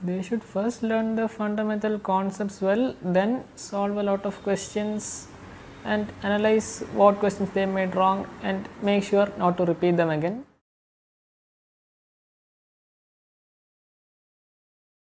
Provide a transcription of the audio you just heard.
They should first learn the fundamental concepts well, then solve a lot of questions and analyze what questions they made wrong and make sure not to repeat them again.